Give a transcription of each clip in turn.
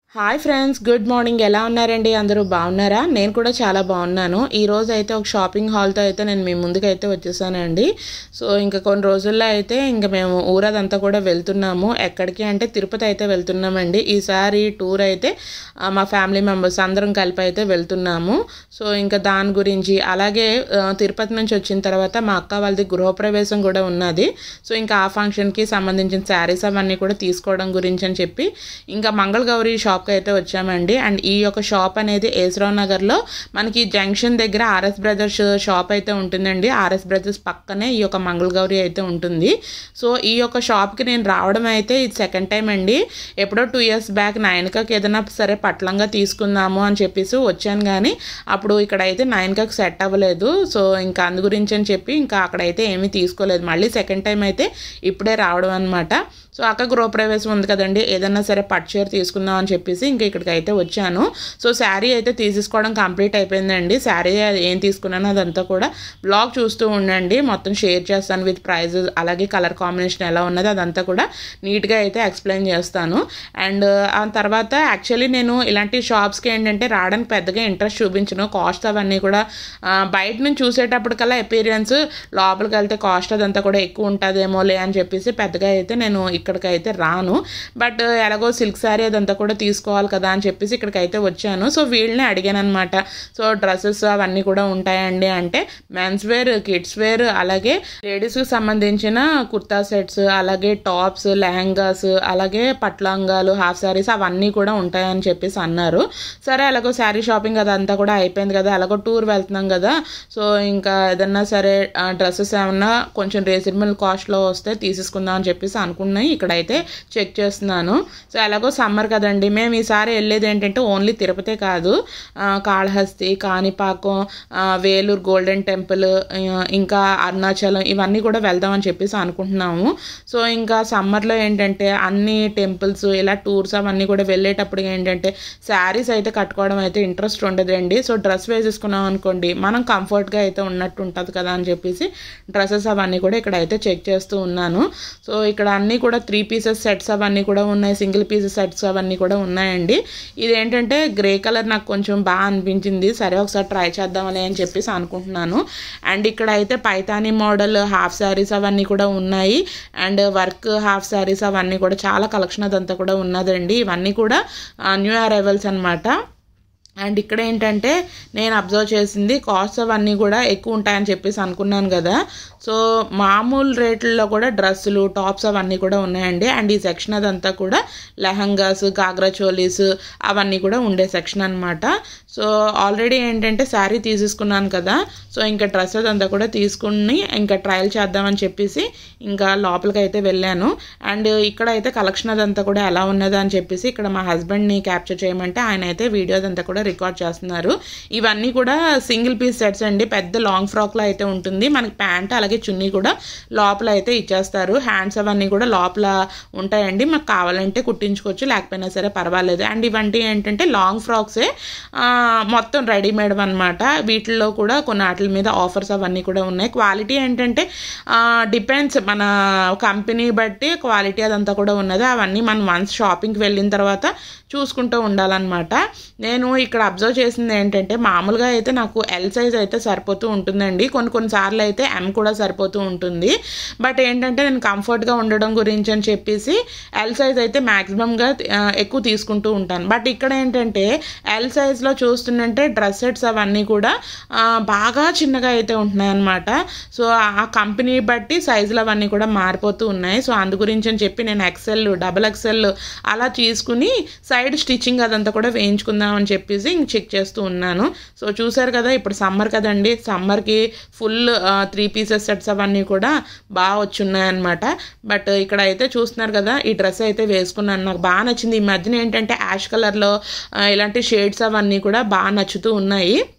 Hi friends, good morning. ఎలా ఉన్నారండి? అందరూ బాగున్నారా? నేను కూడా చాలా బాగున్నాను. ఈరోజు అయితే ఒక షాపింగ్ హాల్తో అయితే నేను మీ ముందుకైతే వచ్చేసానండి. సో ఇంకా కొన్ని రోజుల్లో అయితే ఇంకా మేము ఊరదంతా కూడా వెళ్తున్నాము. ఎక్కడికి అంటే తిరుపతి అయితే వెళ్తున్నామండి. ఈసారి టూర్ అయితే మా ఫ్యామిలీ మెంబర్స్ అందరం కలిపి అయితే వెళ్తున్నాము. సో ఇంకా దాని గురించి, అలాగే తిరుపతి నుంచి వచ్చిన తర్వాత మా అక్క వాళ్ళది గృహప్రవేశం కూడా ఉన్నది. సో ఇంకా ఆ ఫంక్షన్కి సంబంధించిన శారీస్ అవన్నీ కూడా తీసుకోవడం గురించి అని చెప్పి ఇంకా మంగళగౌరి షాప్కి అయితే వచ్చామండి. అండ్ ఈ యొక్క షాప్ అనేది ఏసరావు నగర్లో మనకి జంక్షన్ దగ్గర ఆర్ఎస్ బ్రదర్స్ షాప్ అయితే ఉంటుందండి. ఆర్ఎస్ బ్రదర్స్ పక్కనే ఈ యొక్క మంగళగౌరి అయితే ఉంటుంది. సో ఈ యొక్క షాప్కి నేను రావడం అయితే ఇది సెకండ్ టైం అండి. ఎప్పుడో 2 years బ్యాక్ నైన్కాకి ఏదైనా సరే పట్లంగా తీసుకుందాము అని చెప్పేసి వచ్చాను, కానీ అప్పుడు ఇక్కడైతే నైన్కాకి సెట్ అవ్వలేదు. సో ఇంకా అందు గురించి అని చెప్పి ఇంకా అక్కడైతే ఏమీ తీసుకోలేదు. మళ్ళీ సెకండ్ టైం అయితే ఇప్పుడే రావడం అనమాట. సో అక్క గృహప్రవేశం ఉంది కదండి, ఏదన్నా సరే పట్టు చీర తీసుకుందాం అని చెప్పేసి ఇంకా ఇక్కడికి అయితే వచ్చాను. సో శారీ అయితే తీసుకోవడం కంప్లీట్ అయిపోయిందండి. శారీ ఏం తీసుకున్నానో అదంతా కూడా బ్లాగ్ చూస్తూ ఉండండి. మొత్తం షేర్ చేస్తాను విత్ ప్రైజెస్, అలాగే కలర్ కాంబినేషన్ ఎలా ఉన్నది అదంతా కూడా నీట్గా అయితే ఎక్స్ప్లెయిన్ చేస్తాను. అండ్ ఆ తర్వాత యాక్చువల్లీ నేను ఇలాంటి షాప్స్కి ఏంటంటే రావడానికి పెద్దగా ఇంట్రెస్ట్ చూపించను. కాస్ట్ అవన్నీ కూడా బయట నుంచి చూసేటప్పటికల్లా ఎపీరియన్స్, లోపలికి వెళ్తే కాస్ట్ అదంతా కూడా ఎక్కువ ఉంటుందేమోలే అని చెప్పేసి పెద్దగా అయితే నేను ఇక్కడికైతే రాను. బట్ ఎలాగో సిల్క్ శారీ అదంతా కూడా తీసుకోవాలి కదా అని చెప్పేసి ఇక్కడికైతే వచ్చాను. సో వీళ్ళని అడిగాను అనమాట. సో డ్రెస్సెస్ అవన్నీ కూడా ఉంటాయండి అంటే మెన్స్ వేర్, కిడ్స్ వేర్, అలాగే లేడీస్కి సంబంధించిన కుర్తా సెట్స్, అలాగే టాప్స్, లెహంగాస్, అలాగే పట్లంగాలు, హాఫ్ శారీస్ అవన్నీ కూడా ఉంటాయని చెప్పేసి అన్నారు. సరే ఎలాగో శారీ షాపింగ్ అదంతా కూడా అయిపోయింది కదా, ఎలాగో టూర్ వెళ్తున్నాం కదా, సో ఇంకా ఏదన్నా సరే డ్రెస్సెస్ ఏమన్నా కొంచెం రీజనబుల్ కాస్ట్లో వస్తే తీసేసుకుందాం అని చెప్పేసి అనుకున్నాయి. ఇక్కడైతే చెక్ చేస్తున్నాను. సో ఎలాగో సమ్మర్ కదండి, మేము ఈసారి వెళ్ళేది ఏంటంటే ఓన్లీ తిరుపతే కాదు, కాళహస్తి, కాణిపాకం, వేలూరు గోల్డెన్ టెంపుల్, ఇంకా అరుణాచలం ఇవన్నీ కూడా వెళ్దామని చెప్పేసి అనుకుంటున్నాము. సో ఇంకా సమ్మర్లో ఏంటంటే అన్ని టెంపుల్స్ ఇలా టూర్స్ అవన్నీ కూడా వెళ్ళేటప్పుడు ఏంటంటే శారీస్ అయితే కట్టుకోవడం అయితే ఇంట్రెస్ట్ ఉండదండి. సో డ్రెస్ వేసేసుకున్నాం అనుకోండి మనం కంఫర్ట్గా అయితే ఉన్నట్టు ఉంటుంది కదా అని చెప్పేసి డ్రెస్సెస్ అవన్నీ కూడా ఇక్కడ అయితే చెక్ చేస్తూ ఉన్నాను. సో ఇక్కడ అన్నీ కూడా 3 pieces సెట్స్ అవన్నీ కూడా ఉన్నాయి, సింగిల్ పీసెస్ సెట్స్ అవన్నీ కూడా ఉన్నాయండి. ఇదేంటంటే గ్రే కలర్ నాకు కొంచెం బాగా అనిపించింది, సరే ఒకసారి ట్రై చేద్దామని అని చెప్పేసి అనుకుంటున్నాను. అండ్ ఇక్కడ అయితే పైతానీ మోడల్ హాఫ్ శారీస్ అవన్నీ కూడా ఉన్నాయి. అండ్ వర్క్ హాఫ్ శారీస్ అవన్నీ కూడా చాలా కలెక్షన్ అదంతా కూడా ఉన్నదండి. ఇవన్నీ కూడా న్యూ అరైవల్స్ అనమాట. అండ్ ఇక్కడ ఏంటంటే నేను అబ్జర్వ్ చేసింది కాస్ట్ అవన్నీ కూడా ఎక్కువ ఉంటాయని చెప్పేసి అనుకున్నాను కదా, సో మామూలు రేట్లలో కూడా డ్రెస్సులు, టాప్స్ అవన్నీ కూడా ఉన్నాయండి. అండ్ ఈ సెక్షన్ అదంతా కూడా లెహంగాస్, గాగ్రా చోలీస్ అవన్నీ కూడా ఉండే సెక్షన్ అనమాట. సో ఆల్రెడీ ఏంటంటే శారీ తీసేసుకున్నాను కదా, సో ఇంకా డ్రెస్ అదంతా కూడా తీసుకుని ఇంకా ట్రయల్ చేద్దామని చెప్పేసి ఇంకా లోపలికి అయితే వెళ్ళాను. అండ్ ఇక్కడ అయితే కలెక్షన్ అదంతా కూడా ఎలా ఉన్నదా అని చెప్పేసి ఇక్కడ మా హస్బెండ్ని క్యాప్చర్ చేయమంటే ఆయన అయితే వీడియో అదంతా కూడా రికార్డ్ చేస్తున్నారు. ఇవన్నీ కూడా సింగిల్ పీస్ సెట్స్ అండి. పెద్ద లాంగ్ ఫ్రాక్లో అయితే ఉంటుంది. మనకి ప్యాంట్ అలాగే చున్నీ కూడా లోపల అయితే ఇచ్చేస్తారు. హ్యాండ్స్ అవన్నీ కూడా లోపల ఉంటాయండి. మాకు కావాలంటే కుట్టించుకోవచ్చు, లేకపోయినా సరే పర్వాలేదు. అండ్ ఇవన్నీ ఏంటంటే లాంగ్ ఫ్రాక్సే, మొత్తం రెడీమేడ్ అనమాట. వీటిల్లో కూడా కొన్ని వాటి మీద ఆఫర్స్ అవన్నీ కూడా ఉన్నాయి. క్వాలిటీ ఏంటంటే డిపెండ్స్, మన కంపెనీ బట్టి క్వాలిటీ అదంతా కూడా ఉన్నది. అవన్నీ మనం వన్స్ షాపింగ్కి వెళ్ళిన తర్వాత చూసుకుంటూ ఉండాలన్నమాట. నేను ఇక్కడ అబ్జర్వ్ చేసింది ఏంటంటే మామూలుగా అయితే నాకు ఎల్ సైజ్ అయితే సరిపోతూ ఉంటుందండి, కొన్నిసార్లు అయితే ఎం కూడా సరిపోతూ ఉంటుంది. బట్ ఏంటంటే నేను కంఫర్ట్గా ఉండడం గురించి అని చెప్పేసి ఎల్ సైజ్ అయితే మ్యాక్సిమంగా ఎక్కువ తీసుకుంటూ ఉంటాను. బట్ ఇక్కడ ఏంటంటే ఎల్ సైజ్లో చూస్తుంటే డ్రెస్ సెట్స్ అవన్నీ కూడా బాగా చిన్నగా అయితే ఉంటున్నాయి అన్నమాట. సో ఆ కంపెనీ బట్టి సైజులు అవన్నీ కూడా మారిపోతూ ఉన్నాయి. సో అందు గురించి అని చెప్పి నేను XL, XXL అలా తీసుకుని సైడ్ స్టిచ్చింగ్ అదంతా కూడా వేయించుకుందాం అని చెప్పేసి చెక్ చేస్తూ ఉన్నాను. సో చూసారు కదా, ఇప్పుడు సమ్మర్ కదండి, సమ్మర్కి ఫుల్ 3 pieces సెట్స్ అవన్నీ కూడా బాగా వచ్చున్నాయన్నమాట. బట్ ఇక్కడ అయితే చూస్తున్నారు కదా, ఈ డ్రెస్ అయితే వేసుకున్నాను, నాకు బాగా నచ్చింది. ఈ మధ్యన ఏంటంటే యాష్ కలర్లో ఇలాంటి షేడ్స్ అవన్నీ కూడా బాగా నచ్చుతూ ఉన్నాయి.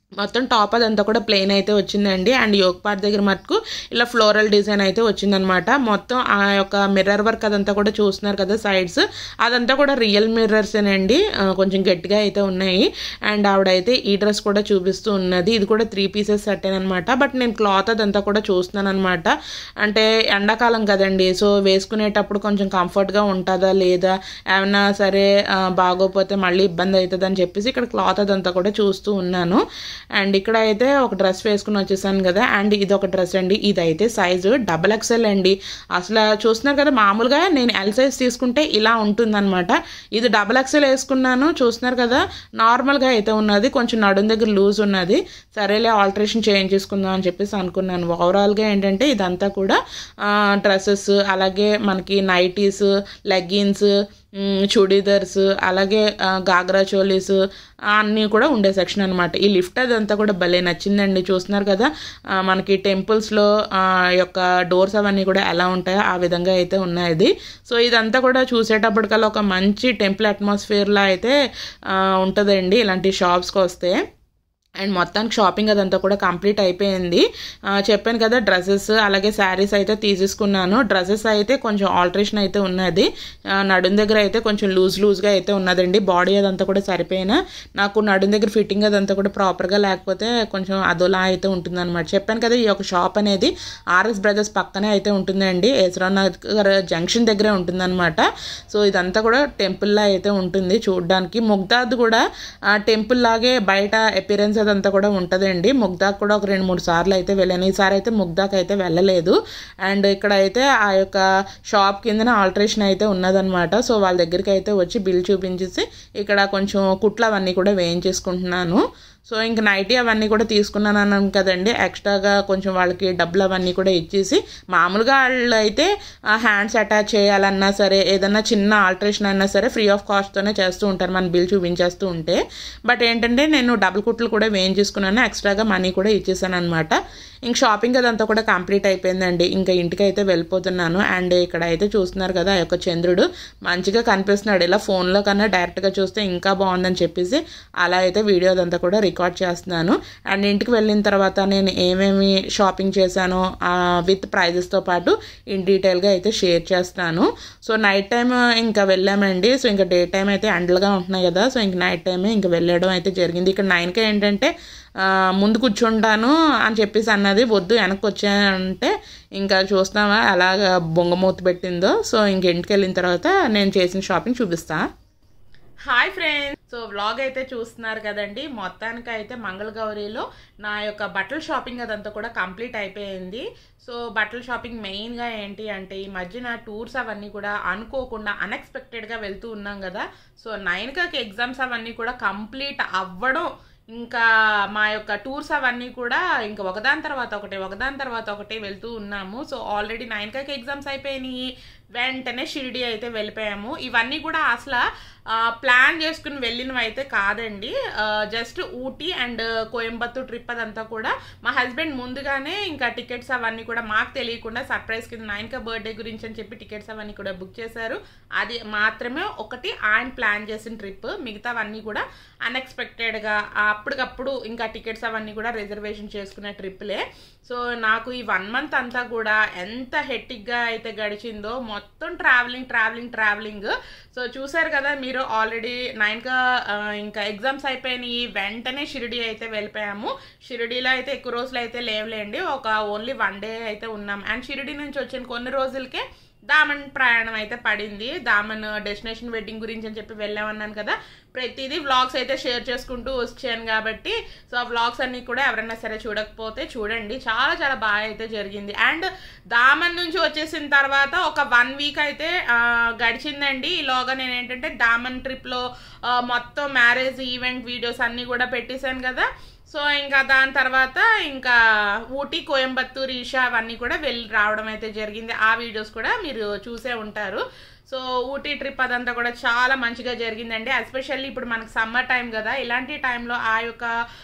మొత్తం టాప్ అదంతా కూడా ప్లెయిన్ అయితే వచ్చిందండి. అండ్ యోక్ పార్ట్ దగ్గర మటుకు ఇలా ఫ్లోరల్ డిజైన్ అయితే వచ్చిందనమాట. మొత్తం ఆ యొక్క మిర్రర్ వర్క్ అదంతా కూడా చూస్తున్నారు కదా సైడ్స్, అదంతా కూడా రియల్ మిర్రర్సేనండి, కొంచెం గట్టిగా అయితే ఉన్నాయి. అండ్ ఆవిడైతే ఈ డ్రెస్ కూడా చూపిస్తూ ఉన్నది. ఇది కూడా 3 పీసెస్ సెట్ అనమాట. బట్ నేను క్లాత్ అదంతా కూడా చూస్తున్నాను అనమాట. అంటే ఎండాకాలం కదండి, సో వేసుకునేటప్పుడు కొంచెం కంఫర్ట్గా ఉంటుందా లేదా, ఏమన్నా సరే బాగోపోతే మళ్ళీ ఇబ్బంది అవుతుంది అని చెప్పేసి ఇక్కడ క్లాత్ అదంతా కూడా చూస్తూ ఉన్నాను. అండ్ ఇక్కడ అయితే ఒక డ్రెస్ వేసుకుని వచ్చేసాను కదా. అండ్ ఇది ఒక డ్రెస్ అండి, ఇదైతే సైజు XXL అండి. అసలు చూస్తున్నారు కదా, మామూలుగా నేను ఎల్ సైజ్ తీసుకుంటే ఇలా ఉంటుందన్నమాట. ఇది XXL వేసుకున్నాను, చూస్తున్నారు కదా నార్మల్గా అయితే ఉన్నది, కొంచెం నడుం దగ్గర లూజ్ ఉన్నది. సరేలే ఆల్టరేషన్ చేంజ్ చేసుకుందాం అని చెప్పేసి అనుకున్నాను. ఓవరాల్గా ఏంటంటే ఇదంతా కూడా డ్రెస్సెస్, అలాగే మనకి నైటీస్, లెగ్గిన్స్, చుడీదర్స్, అలాగే గాగ్రా చోలీస్ అన్నీ కూడా ఉండే సెక్షన్ అనమాట. ఈ లిఫ్ట్ అదంతా కూడా భలే నచ్చిందండి. చూస్తున్నారు కదా మనకి టెంపుల్స్లో యొక్క డోర్స్ అవన్నీ కూడా ఎలా ఉంటాయో ఆ విధంగా అయితే ఉన్నాయి. సో ఇదంతా కూడా చూసేటప్పటికల్లా ఒక మంచి టెంపుల్ అట్మాస్ఫియర్లా అయితే ఉంటుందండి ఇలాంటి షాప్స్కి వస్తే. అండ్ మొత్తానికి షాపింగ్ అదంతా కూడా కంప్లీట్ అయిపోయింది. చెప్పాను కదా డ్రెస్సెస్ అలాగే శారీస్ అయితే తీసేసుకున్నాను. డ్రెస్సెస్ అయితే కొంచెం ఆల్టరేషన్ అయితే ఉన్నది, నడుం దగ్గర అయితే కొంచెం లూజ్గా అయితే ఉన్నదండి. బాడీ అదంతా కూడా సరిపోయినా నాకు నడుం దగ్గర ఫిట్టింగ్ అదంతా కూడా ప్రాపర్గా లేకపోతే కొంచెం అదోలా అయితే ఉంటుందన్నమాట. చెప్పాను కదా ఈ యొక్క షాప్ అనేది ఆర్ఎస్ బ్రదర్స్ పక్కనే అయితే ఉంటుందండి, యశ్వరావు నగర్ జంక్షన్ దగ్గరే ఉంటుందన్నమాట. సో ఇదంతా కూడా టెంపుల్లా అయితే ఉంటుంది చూడడానికి. ముగ్దాద్ కూడా టెంపుల్ లాగే బయట అపిరెన్స్ అదంతా కూడా ఉంటుందండి. ముగ్దాక్ కూడా ఒక 2-3 సార్లు అయితే వెళ్ళాను. ఈసారి అయితే ముగ్దాక్ అయితే వెళ్ళలేదు. అండ్ ఇక్కడ అయితే ఆ యొక్క షాప్ కిందన ఆల్టరేషన్ అయితే ఉన్నదనమాట. సో వాళ్ళ దగ్గరికి అయితే వచ్చి బిల్ చూపించేసి ఇక్కడ కొంచెం కుట్లు అవన్నీ కూడా వేయించేసుకుంటున్నాను. సో ఇంక నైటీ అవన్నీ కూడా తీసుకున్నాను అన్నాను కదండి, ఎక్స్ట్రాగా కొంచెం వాళ్ళకి డబ్బులు అవన్నీ కూడా ఇచ్చేసి, మామూలుగా వాళ్ళు అయితే హ్యాండ్స్ అటాచ్ చేయాలన్నా సరే ఏదన్నా చిన్న ఆల్టరేషన్ అయినా సరే ఫ్రీ ఆఫ్ కాస్ట్తోనే చేస్తూ ఉంటారు మన బిల్ చూపించేస్తూ ఉంటే. బట్ ఏంటంటే నేను డబుల్ కుట్లు కూడా వేయించేసుకున్నాను, ఎక్స్ట్రాగా మనీ కూడా ఇచ్చేసాను అనమాట. ఇంక షాపింగ్ అదంతా కూడా కంప్లీట్ అయిపోయిందండి. ఇంకా ఇంటికి అయితే వెళ్ళిపోతున్నాను. అండ్ ఇక్కడ అయితే చూస్తున్నారు కదా ఆ యొక్క చంద్రుడు మంచిగా కనిపిస్తున్నాడు. ఇలా ఫోన్లో కన్నా డైరెక్ట్గా చూస్తే ఇంకా బాగుందని చెప్పేసి అలా అయితే వీడియో అదంతా కూడా రికార్డ్ చేస్తున్నాను. అండ్ ఇంటికి వెళ్ళిన తర్వాత నేను ఏమేమి షాపింగ్ చేశానో విత్ ప్రైజెస్తో పాటు ఇన్ డీటెయిల్గా అయితే షేర్ చేస్తాను. సో నైట్ టైం ఇంకా వెళ్ళామండి. సో ఇంకా డే టైం అయితే ఎండలుగా ఉంటున్నాయి కదా, సో ఇంక నైట్ టైమే ఇంకా వెళ్ళడం అయితే జరిగింది. ఇక్కడ 9కే ఏంటంటే ముందు కూర్చుంటాను అని చెప్పేసి అన్నది, వద్దు వెనక్కి వచ్చానంటే ఇంకా చూస్తావా అలాగా బొంగమూత పెట్టిందో. సో ఇంక ఇంటికి వెళ్ళిన తర్వాత నేను చేసిన షాపింగ్ చూపిస్తా. హాయ్ ఫ్రెండ్స్, సో వ్లాగ్ అయితే చూస్తున్నారు కదండి. మొత్తానికి అయితే మంగళగౌరిలో నా యొక్క బట్టల షాపింగ్ అదంతా కూడా కంప్లీట్ అయిపోయింది. సో బట్టల షాపింగ్ మెయిన్గా ఏంటి అంటే ఈ మధ్యన టూర్స్ అవన్నీ కూడా అనుకోకుండా అన్ఎక్స్పెక్టెడ్గా వెళ్తూ ఉన్నాం కదా. సో 9కి ఎగ్జామ్స్ అవన్నీ కూడా కంప్లీట్ అవ్వడం, ఇంకా మా యొక్క టూర్స్ అవన్నీ కూడా ఇంకా ఒకదాని తర్వాత ఒకటి వెళ్తూ ఉన్నాము. సో ఆల్రెడీ 9కి ఎగ్జామ్స్ అయిపోయినాయి, వెంటనే షిరిడి అయితే వెళ్ళిపోయాము. ఇవన్నీ కూడా అసలు ప్లాన్ చేసుకుని వెళ్ళినవి అయితే కాదండి. Just Ooty and Coimbatore trip అదంతా కూడా మా హస్బెండ్ ముందుగానే ఇంకా టికెట్స్ అవన్నీ కూడా మాకు తెలియకుండా సర్ప్రైజ్ కింద 9కి బర్త్డే గురించి అని చెప్పి టికెట్స్ అవన్నీ కూడా బుక్ చేశారు. అది మాత్రమే ఒకటి ఆయన ప్లాన్ చేసిన ట్రిప్, మిగతావన్నీ కూడా అన్ఎక్స్పెక్టెడ్గా అప్పటికప్పుడు ఇంకా టికెట్స్ అవన్నీ కూడా రిజర్వేషన్ చేసుకునే ట్రిప్లే. సో నాకు ఈ 1 మంత్ అంతా కూడా ఎంత హెక్టిక్గా అయితే గడిచిందో, మొత్తం ట్రావెలింగ్. సో చూసారు కదా మీరు ఆల్రెడీ 9కి ఇంకా ఎగ్జామ్స్ అయిపోయినాయి, వెంటనే షిరిడి అయితే వెళ్ళిపోయాము. షిరిడీలో అయితే ఎక్కువ రోజులు అయితే లేవులేండి, ఒక ఓన్లీ 1 డే అయితే ఉన్నాం. అండ్ షిరిడి నుంచి వచ్చిన కొన్ని రోజులకే దామన్ ప్రయాణం అయితే పడింది. దామన్ డెస్టినేషన్ వెడ్డింగ్ గురించి అని చెప్పి వెళ్ళామన్నాను కదా, ప్రతిదీ వ్లాగ్స్ అయితే షేర్ చేసుకుంటూ వచ్చాను కాబట్టి సో ఆ వ్లాగ్స్ అన్నీ కూడా ఎవరైనా సరే చూడకపోతే చూడండి, చాలా చాలా బాగా అయితే జరిగింది. అండ్ దామన్ నుంచి వచ్చేసిన తర్వాత ఒక 1 వీక్ అయితే గడిచిందండి. ఈలోగా నేను ఏంటంటే దామన్ ట్రిప్లో మొత్తం మ్యారేజ్ ఈవెంట్ వీడియోస్ అన్నీ కూడా పెట్టేశాను కదా. సో ఇంకా దాని తర్వాత ఇంకా ఊటీ, కోయంబత్తూర్, ఈషా అవన్నీ కూడా వెళ్ళి రావడం అయితే జరిగింది. ఆ వీడియోస్ కూడా మీరు చూసే ఉంటారు. సో ఊటీ ట్రిప్ అదంతా కూడా చాలా మంచిగా జరిగిందండి. ఎస్పెషల్లీ ఇప్పుడు మనకు సమ్మర్ టైం కదా, ఇలాంటి టైంలో ఆ యొక్క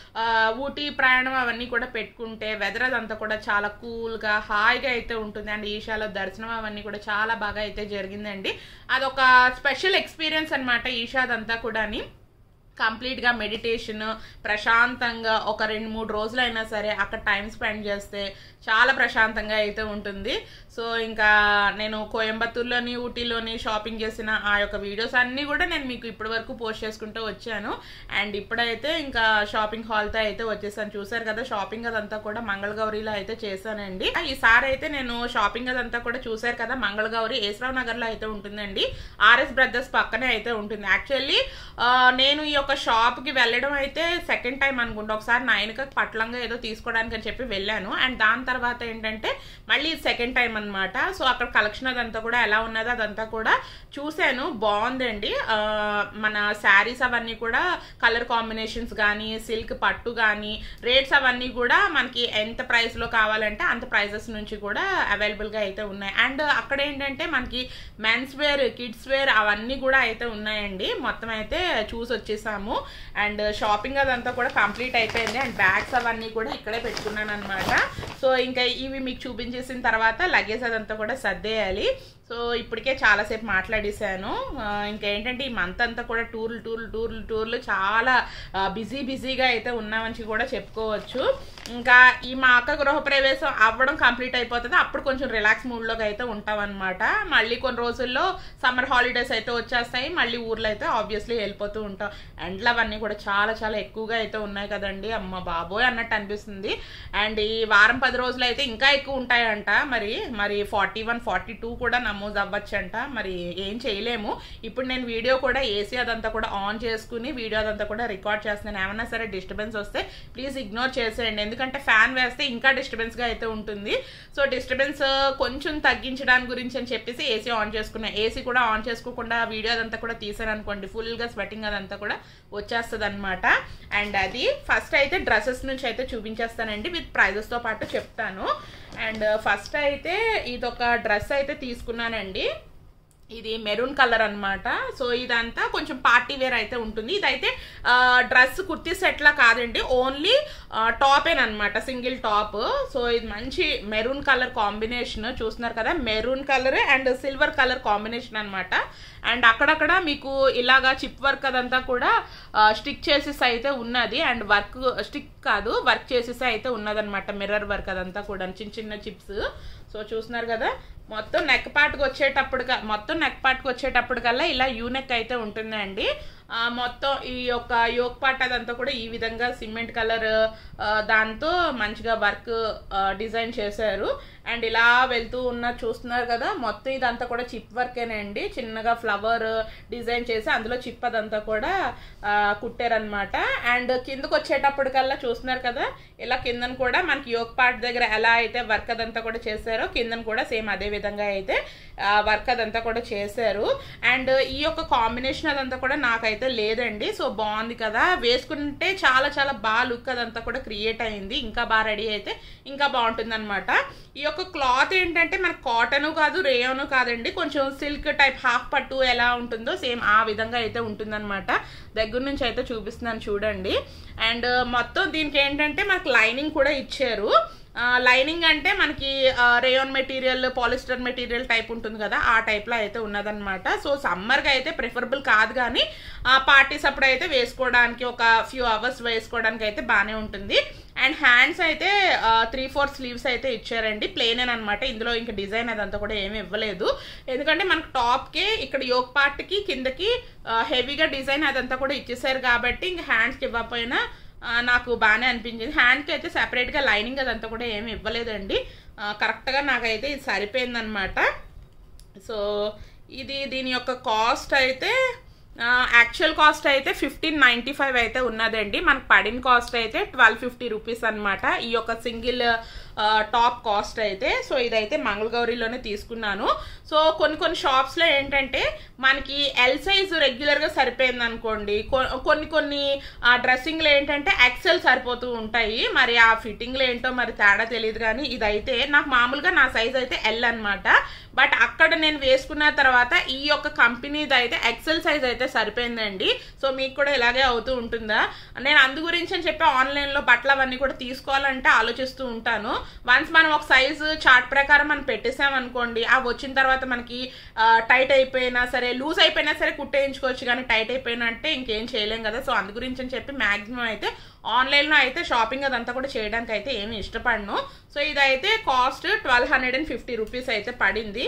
ఊటీ ప్రయాణం అవన్నీ కూడా పెట్టుకుంటే వెదర్ అదంతా కూడా చాలా కూల్గా హాయిగా అయితే ఉంటుంది. అండ్ ఈషాలో దర్శనం అవన్నీ కూడా చాలా బాగా అయితే జరిగిందండి. అదొక స్పెషల్ ఎక్స్పీరియన్స్ అనమాట ఈషాదంతా కూడాని. కంప్లీట్గా మెడిటేషన్ ప్రశాంతంగా ఒక 2-3 రోజులైనా సరే అక్కడ టైం స్పెండ్ చేస్తే చాలా ప్రశాంతంగా అయితే ఉంటుంది. సో ఇంకా నేను కోయంబత్తూర్లోని ఊటీలోని షాపింగ్ చేసిన ఆ యొక్క వీడియోస్ అన్నీ కూడా నేను మీకు ఇప్పటి వరకు పోస్ట్ చేసుకుంటూ వచ్చాను. అండ్ ఇప్పుడైతే ఇంకా షాపింగ్ హాల్తో అయితే వచ్చేసాను. చూసారు కదా షాపింగ్ అదంతా కూడా మంగళగౌరిలో అయితే చేశానండి. ఈసారి అయితే నేను షాపింగ్ అదంతా కూడా చూసారు కదా మంగళగౌరి ఏసరావు నగర్లో అయితే ఉంటుందండి. ఆర్ఎస్ బ్రదర్స్ పక్కనే అయితే ఉంటుంది. యాక్చువల్లీ నేను ఈ యొక్క షాప్కి వెళ్ళడం అయితే సెకండ్ టైం అనుకుంటా. ఒకసారి నాయనక పట్లంగా ఏదో తీసుకోవడానికి అని చెప్పి వెళ్ళాను. అండ్ దాని తర్వాత ఏంటంటే మళ్ళీ సెకండ్ టైం అనమాట. సో అక్కడ కలెక్షన్ అదంతా కూడా ఎలా ఉన్నదో అదంతా కూడా చూశాను. బాగుందండి. మన శారీస్ అవన్నీ కూడా కలర్ కాంబినేషన్స్ కానీ సిల్క్ పట్టు కానీ రేట్స్ అవన్నీ కూడా మనకి ఎంత ప్రైస్లో కావాలంటే అంత ప్రైజెస్ నుంచి కూడా అవైలబుల్గా అయితే ఉన్నాయి. అండ్ అక్కడ ఏంటంటే మనకి మెన్స్ వేర్ కిడ్స్ వేర్ అవన్నీ కూడా అయితే ఉన్నాయండి. మొత్తం అయితే చూసి వచ్చేసాము. అండ్ షాపింగ్ అదంతా కూడా కంప్లీట్ అయిపోయింది. అండ్ బ్యాగ్స్ అవన్నీ కూడా ఇక్కడే పెట్టుకున్నాను అనమాట. సో ఇంకా ఇవి మీకు చూపించేసిన తర్వాత లగేజ్ అదంతా కూడా సర్దేయాలి. సో ఇప్పటికే చాలాసేపు మాట్లాడేశాను. ఇంకేంటంటే ఈ మంత్ అంతా కూడా టూర్లు చాలా బిజీగా అయితే ఉన్నామని కూడా చెప్పుకోవచ్చు. ఇంకా ఈ మా అక్క గృహప్రవేశం అవ్వడం కంప్లీట్ అయిపోతుంది. అప్పుడు కొంచెం రిలాక్స్ మూడ్లోకి అయితే ఉంటామన్నమాట. మళ్ళీ కొన్ని రోజుల్లో సమ్మర్ హాలిడేస్ అయితే వచ్చేస్తాయి. మళ్ళీ ఊర్లో అయితే ఆబ్వియస్లీ వెళ్ళిపోతూ ఉంటాం. ఎండ్లు అవన్నీ కూడా చాలా ఎక్కువగా అయితే ఉన్నాయి కదండి. అమ్మ బాబోయ్ అన్నట్టు అనిపిస్తుంది. అండ్ ఈ వారం 10 రోజులు అయితే ఇంకా ఎక్కువ ఉంటాయంట. మరి 41, 42 కూడా నమోదు అవ్వచ్చంట. మరి ఏం చేయలేము. ఇప్పుడు నేను వీడియో కూడా ఏసీ అదంతా కూడా ఆన్ చేసుకుని వీడియో అదంతా కూడా రికార్డ్ చేస్తున్నాను. ఏమన్నా సరే డిస్టర్బెన్స్ వస్తే ప్లీజ్ ఇగ్నోర్ చేసేయండి. ఎందుకంటే ఫ్యాన్ వేస్తే ఇంకా డిస్టర్బెన్స్గా అయితే ఉంటుంది. సో డిస్టర్బెన్స్ కొంచెం తగ్గించడానికి గురించి అని చెప్పేసి ఏసీ ఆన్ చేసుకున్నాను. ఏసీ కూడా ఆన్ చేసుకోకుండా వీడియో అదంతా కూడా తీసాను అనుకోండి ఫుల్గా స్వెటింగ్ అదంతా కూడా వచ్చేస్తుంది అనమాట. అండ్ అది ఫస్ట్ అయితే డ్రెస్సెస్ నుంచి అయితే చూపించేస్తానండి విత్ ప్రైజెస్తో పాటు చెప్తాను. అండ్ ఫస్ట్ అయితే ఇదొక డ్రెస్ అయితే తీసుకున్నానండి. ఇది మెరూన్ కలర్ అనమాట. సో ఇదంతా కొంచెం పార్టీ వేర్ అయితే ఉంటుంది. ఇదైతే డ్రెస్ కుర్తీ సెట్లా కాదండి, ఓన్లీ టాపేనమాట, సింగిల్ టాప్. సో ఇది మంచి మెరూన్ కలర్ కాంబినేషన్ చూస్తున్నారు కదా. Maroon colour and silver colour combination అనమాట. అండ్ అక్కడక్కడ మీకు ఇలాగా చిప్ వర్క్ అదంతా కూడా స్టిక్ చేసేసి అయితే ఉన్నది. అండ్ వర్క్ స్టిక్ కాదు వర్క్ చేసేసి అయితే ఉన్నదనమాట. మిర్రర్ వర్క్ అదంతా కూడా చిన్న చిప్స్. సో చూస్తున్నారు కదా మొత్తం నెక్ పార్ట్కి వచ్చేటప్పటికల్లా ఇలా యూనెక్ అయితే ఉంటుందండి. మొత్తం ఈ యొక్క యోక్ పార్ట్ అదంతా కూడా ఈ విధంగా సిమెంట్ కలర్ దాంతో మంచిగా వర్క్ డిజైన్ చేశారు. అండ్ ఇలా వెళ్తూ ఉన్న చూస్తున్నారు కదా మొత్తం ఇదంతా కూడా చిప్ వర్కేనండి. చిన్నగా ఫ్లవర్ డిజైన్ చేసి అందులో చిప్ అదంతా కూడా కుట్టారనమాట. అండ్ కిందకు వచ్చేటప్పటికల్లా చూస్తున్నారు కదా ఇలా కిందన కూడా మనకి యోక్ పార్ట్ దగ్గర ఎలా అయితే వర్క్ అదంతా కూడా చేశారో కిందన కూడా సేమ్ అదే విధంగా అయితే వర్క్ అదంతా కూడా చేశారు. అండ్ ఈ యొక్క కాంబినేషన్ అదంతా కూడా నాకైతే లేదండి. సో బాగుంది కదా, వేసుకుంటే చాలా బాగా లుక్ అదంతా కూడా క్రియేట్ అయింది. ఇంకా బాగా రెడీ అయితే ఇంకా బాగుంటుంది అనమాట. ఈ యొక్క క్లాత్ ఏంటంటే మనకు కాటన్ కాదు రేయోను కాదండి, కొంచెం సిల్క్ టైప్ హాఫ్ పట్టు ఎలా ఉంటుందో సేమ్ ఆ విధంగా అయితే ఉంటుందన్నమాట. దగ్గర నుంచి అయితే చూపిస్తున్నాను చూడండి. అండ్ మొత్తం దీనికి ఏంటంటే మనకు లైనింగ్ కూడా ఇచ్చారు. లైనింగ్ అంటే మనకి rayon material polyester material type ఉంటుంది కదా ఆ టైప్లో అయితే ఉన్నదన్నమాట. సో సమ్మర్గా అయితే ప్రిఫరబుల్ కాదు, కానీ పార్టీస్ అప్పుడు అయితే వేసుకోవడానికి ఒక ఫ్యూ అవర్స్ వేసుకోవడానికి అయితే బాగానే ఉంటుంది. అండ్ హ్యాండ్స్ అయితే 3/4 స్లీవ్స్ అయితే ఇచ్చారండి. ప్లెయిన్ అనమాట. ఇందులో ఇంకా డిజైన్ అదంతా కూడా ఏమి ఇవ్వలేదు. ఎందుకంటే మనకు టాప్కి ఇక్కడ యోక్ పార్ట్కి కిందకి హెవీగా డిజైన్ అదంతా కూడా ఇచ్చేసారు కాబట్టి ఇంకా హ్యాండ్స్కి ఇవ్వకపోయినా నాకు బాగానే అనిపించింది. హ్యాండ్కి అయితే సెపరేట్గా లైనింగ్ అదంతా కూడా ఏమి ఇవ్వలేదండి. కరెక్ట్గా నాకైతే ఇది సరిపోయిందనమాట. సో దీని యొక్క కాస్ట్ అయితే యాక్చువల్ కాస్ట్ అయితే 1595 అయితే ఉన్నదండి. మనకు పడిన కాస్ట్ అయితే 1250 రూపీస్ అనమాట ఈ యొక్క సింగిల్ టాప్ కాస్ట్ అయితే. సో ఇదైతే మంగళగౌరిలోనే తీసుకున్నాను. సో కొన్ని షాప్స్లో ఏంటంటే మనకి ఎల్ సైజ్ రెగ్యులర్గా సరిపోయింది అనుకోండి, కొన్ని డ్రెస్సింగ్లు ఏంటంటే ఎక్సెల్ సరిపోతూ ఉంటాయి. మరి ఆ ఫిట్టింగ్లో ఏంటో మరి తేడా తెలియదు, కానీ ఇదైతే నాకు మామూలుగా నా సైజ్ అయితే ఎల్ అనమాట. బట్ అక్కడ నేను వేసుకున్న తర్వాత ఈ యొక్క కంపెనీది అయితే ఎక్సెల్ సైజ్ అయితే సరిపోయిందండి. సో మీకు కూడా ఇలాగే అవుతూ ఉంటుందా? నేను అందు గురించి అని చెప్పి ఆన్లైన్లో బట్టలు అవన్నీ కూడా తీసుకోవాలంటే ఆలోచిస్తూ ఉంటాను. వన్స్ మనం ఒక సైజు చార్ట్ ప్రకారం మనం పెట్టేసామనుకోండి, అవి వచ్చిన తర్వాత మనకి టైట్ అయిపోయినా సరే, లూజ్ అయిపోయినా సరే కుట్టేయించుకోవచ్చు, కానీ టైట్ అయిపోయినా అంటే ఇంకేం చేయలేం కదా. సో అందు గురించి అని చెప్పి మ్యాక్సిమం అయితే ఆన్లైన్లో అయితే షాపింగ్ అదంతా కూడా చేయడానికి అయితే ఏమి ఇష్టపడను. సో ఇదైతే కాస్ట్ 1250 రూపీస్ అయితే పడింది.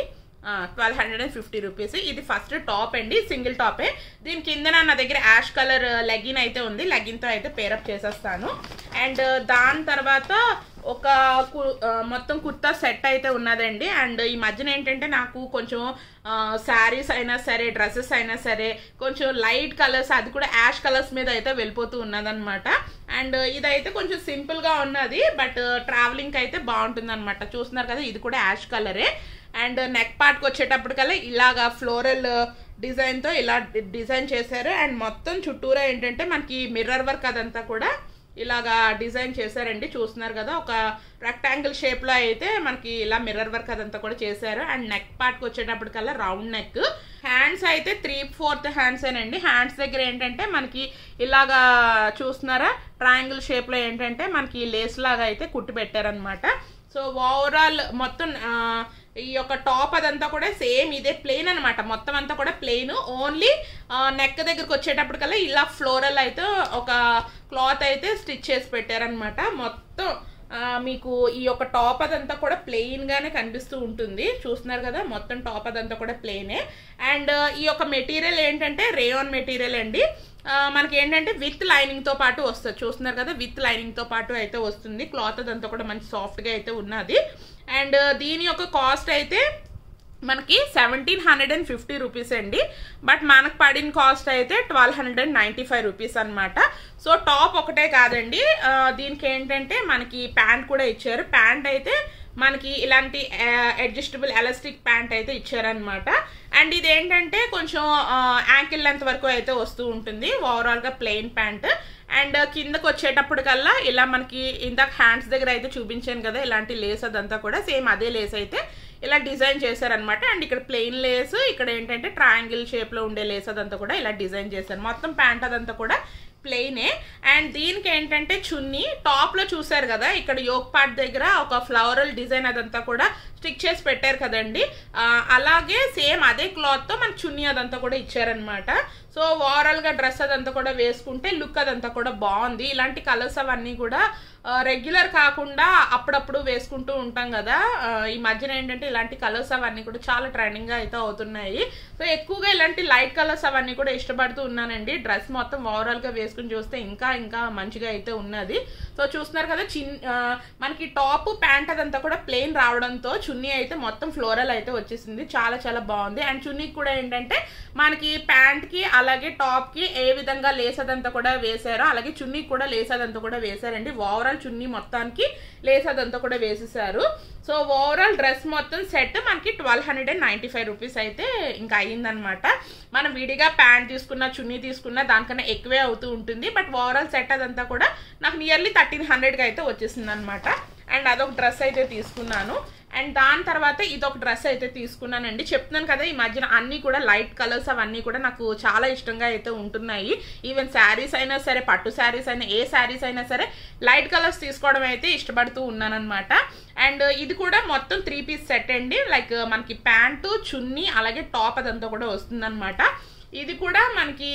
1250 రూపీస్. ఇది ఫస్ట్ టాప్ అండి, సింగిల్ టాపే. దీని కింద నా దగ్గర యాష్ కలర్ లెగిన్ అయితే ఉంది, లెగిన్తో అయితే పేరప్ చేసేస్తాను. అండ్ దాని తర్వాత ఒక మొత్తం కుర్తా సెట్ అయితే ఉన్నదండి. అండ్ ఈ మధ్యన ఏంటంటే నాకు కొంచెం శారీస్ అయినా సరే, డ్రెస్సెస్ అయినా సరే కొంచెం లైట్ కలర్స్, అది కూడా యాష్ కలర్స్ మీద అయితే వెళ్ళిపోతూ ఉన్నదనమాట. అండ్ ఇదైతే కొంచెం సింపుల్గా ఉన్నది, బట్ ట్రావెలింగ్కి అయితే బాగుంటుంది అనమాట. చూస్తున్నారు కదా, ఇది కూడా యాష్ కలరే. అండ్ నెక్ పార్ట్కి వచ్చేటప్పటికల్లా ఇలాగా ఫ్లోరల్ డిజైన్తో ఇలా డిజైన్ చేశారు. అండ్ మొత్తం చుట్టూరా ఏంటంటే మనకి మిర్రర్ వర్క్ అదంతా కూడా ఇలాగా డిజైన్ చేశారండి. చూస్తున్నారు కదా, ఒక రెక్టాంగిల్ షేప్లో అయితే మనకి ఇలా మిర్రర్ వర్క్ అదంతా కూడా చేశారు. అండ్ నెక్ పార్ట్కి వచ్చేటప్పటికల్లా రౌండ్ నెక్. హ్యాండ్స్ అయితే 3/4 హ్యాండ్స్ ఏనండి. హ్యాండ్స్ దగ్గర ఏంటంటే మనకి ఇలాగా చూస్తున్నారా, ట్రయాంగిల్ షేప్లో ఏంటంటే మనకి లేస్ లాగా అయితే కుట్టి పెట్టారనమాట. సో ఓవరాల్ మొత్తం ఈ యొక్క టాప్ అదంతా కూడా సేమ్ ఇదే ప్లెయిన్ అనమాట. మొత్తం అంతా కూడా ప్లెయిన్, ఓన్లీ నెక్ దగ్గరకు వచ్చేటప్పటికల్లా ఇలా ఫ్లోరల్ అయితే ఒక క్లాత్ అయితే స్టిచ్ చేసి పెట్టారనమాట. మొత్తం మీకు ఈ యొక్క టాప్ అదంతా కూడా ప్లెయిన్గానే కనిపిస్తూ ఉంటుంది. చూస్తున్నారు కదా, మొత్తం టాప్ అదంతా కూడా ప్లెయినే. అండ్ ఈ యొక్క మెటీరియల్ ఏంటంటే రేయాన్ మెటీరియల్ అండి. మనకి ఏంటంటే విత్ లైనింగ్తో పాటు వస్తుంది. చూస్తున్నారు కదా, విత్ లైనింగ్తో పాటు అయితే వస్తుంది. క్లాత్ అదంతా కూడా మంచి సాఫ్ట్గా అయితే ఉన్నది. అండ్ దీని యొక్క కాస్ట్ అయితే మనకి 1750 రూపీస్ అండి. బట్ మనకు పడిన కాస్ట్ అయితే 1295 రూపీస్ అనమాట. సో టాప్ ఒకటే కాదండి, దీనికి ఏంటంటే మనకి ప్యాంట్ కూడా ఇచ్చారు. ప్యాంట్ అయితే మనకి ఇలాంటి అడ్జస్టబుల్ ఎలాస్టిక్ ప్యాంట్ అయితే ఇచ్చారనమాట. అండ్ ఇది ఏంటంటే కొంచెం యాంకిల్ లెంత్ వరకు అయితే వస్తూ ఉంటుంది, ఓవరాల్గా ప్లెయిన్ ప్యాంట్. అండ్ కిందకు వచ్చేటప్పటికల్లా ఇలా మనకి ఇందాక హ్యాండ్స్ దగ్గర అయితే చూపించాను కదా, ఇలాంటి లేస్ అదంతా కూడా సేమ్ అదే లేస్ అయితే ఇలా డిజైన్ చేశారనమాట. అండ్ ఇక్కడ ప్లెయిన్ లేస్, ఇక్కడ ఏంటంటే ట్రయాంగిల్ షేప్లో ఉండే లేస్ అదంతా కూడా ఇలా డిజైన్ చేశారు. మొత్తం ప్యాంట్ అదంతా కూడా ప్లెయినే. అండ్ దీనికి ఏంటంటే చున్నీ టాప్లో చూసారు కదా, ఇక్కడ యోక్ పార్ట్ దగ్గర ఒక ఫ్లవరల్ డిజైన్ అదంతా కూడా స్టిక్ చేసి పెట్టారు కదండి, అలాగే సేమ్ అదే క్లాత్తో మన చున్నీ అదంతా కూడా ఇచ్చారనమాట. సో ఓవరాల్గా డ్రెస్ అదంతా కూడా వేసుకుంటే లుక్ అదంతా కూడా బాగుంది. ఇలాంటి కలర్స్ అవన్నీ కూడా రెగ్యులర్ కాకుండా అప్పుడప్పుడు వేసుకుంటూ ఉంటాం కదా. ఈ మధ్యన ఏంటంటే ఇలాంటి కలర్స్ అవన్నీ కూడా చాలా ట్రెండింగ్గా అయితే అవుతున్నాయి. సో ఎక్కువగా ఇలాంటి లైట్ కలర్స్ అవన్నీ కూడా ఇష్టపడుతూ ఉన్నానండి. డ్రెస్ మొత్తం ఓవరాల్గా వేసుకుని చూస్తే ఇంకా ఇంకా మంచిగా అయితే ఉన్నది. సో చూస్తున్నారు కదా, మనకి టాప్ ప్యాంట్ అదంతా కూడా ప్లెయిన్ రావడంతో చున్నీ అయితే మొత్తం ఫ్లోరల్ అయితే వచ్చేసింది. చాలా చాలా బాగుంది. అండ్ చున్నీకి కూడా ఏంటంటే మనకి ప్యాంట్కి అలాగే టాప్కి ఏ విధంగా లేస్ అదంతా కూడా వేసారో అలాగే చున్నీకి కూడా లేస్ అదంతా కూడా వేసారండి. ఓవరాల్ చున్నీ మొత్తానికి లేస్ అదంతా కూడా వేసేసారు. సో ఓవరాల్ డ్రెస్ మొత్తం సెట్ మనకి 1295 రూపీస్ అయితే ఇంకా అయ్యిందనమాట. మనం విడిగా ప్యాంట్ తీసుకున్న చున్నీ తీసుకున్న దానికన్నా ఎక్కువే అవుతూ ఉంటుంది. బట్ ఓవరాల్ సెట్ అదంతా కూడా నాకు నియర్లీ 1300కి అయితే వచ్చేసింది అనమాట. అండ్ అదొక డ్రెస్ అయితే తీసుకున్నాను. అండ్ దాని తర్వాత ఇదొక డ్రెస్ అయితే తీసుకున్నానండి. చెప్తున్నాను కదా, ఈ మధ్యన అన్నీ కూడా లైట్ కలర్స్ అవన్నీ కూడా నాకు చాలా ఇష్టంగా అయితే ఉంటున్నాయి. ఈవెన్ శారీస్ అయినా సరే, పట్టు శారీస్ అయినా, ఏ శారీస్ అయినా సరే లైట్ కలర్స్ తీసుకోవడం అయితే ఇష్టపడుతూ ఉన్నానమాట. అండ్ ఇది కూడా మొత్తం 3 పీస్ సెట్ అండి. లైక్ మనకి ప్యాంటు, చున్నీ అలాగే టాప్ అదంతా కూడా వస్తుందన్నమాట. ఇది కూడా మనకి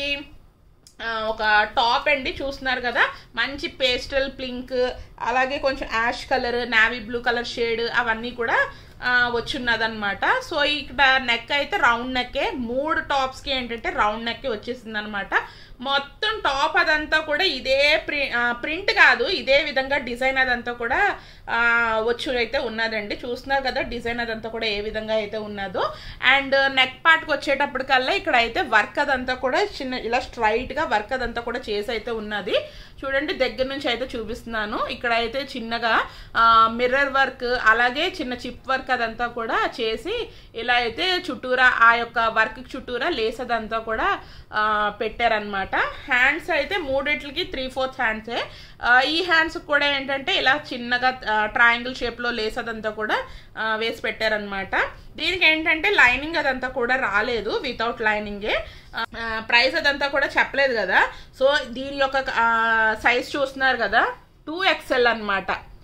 ఒక టాప్ అండి. చూస్తున్నారు కదా, మంచి పేస్టల్ పింక్ అలాగే కొంచెం ash colour, navy blue colour shade అవన్నీ కూడా వచ్చున్నదనమాట. సో ఇక్కడ నెక్ అయితే రౌండ్ నెక్కే, 3 టాప్స్కి ఏంటంటే రౌండ్ నెక్కే వచ్చేసింది అనమాట. మొత్తం టాప్ అదంతా కూడా ఇదే ప్రింట్ కాదు, ఇదే విధంగా డిజైన్ అదంతా కూడా వచ్చు అయితే ఉన్నదండి. చూస్తున్నారు కదా డిజైన్ అదంతా కూడా ఏ విధంగా అయితే ఉన్నదో. అండ్ నెక్ పార్ట్కి వచ్చేటప్పటికల్లా ఇక్కడ అయితే వర్క్ అదంతా కూడా చిన్న ఇలా స్ట్రైట్గా వర్క్ అదంతా కూడా చేసి అయితే ఉన్నది. చూడండి, దగ్గర నుంచి అయితే చూపిస్తున్నాను. ఇక్కడ అయితే చిన్నగా మిర్రర్ వర్క్ అలాగే చిన్న చిప్ వర్క్ అదంతా కూడా చేసి ఇలా అయితే చుట్టూరా ఆ యొక్క వర్క్ చుట్టూరా లేస్ అదంతా కూడా పెట్టారనమాట. హ్యాండ్స్ అయితే మూడిట్లకి 3/4 హ్యాండ్సే. ఈ హ్యాండ్స్ కూడా ఏంటంటే ఇలా చిన్నగా ట్రయాంగిల్ షేప్లో లేస్ అదంతా కూడా వేసి పెట్టారనమాట. దీనికి ఏంటంటే లైనింగ్ అదంతా కూడా రాలేదు, వితౌట్ లైనింగే. ప్రైస్ అదంతా కూడా చెప్పలేదు కదా. సో దీని యొక్క సైజ్ చూస్తున్నారు కదా, 2XL అనమాట.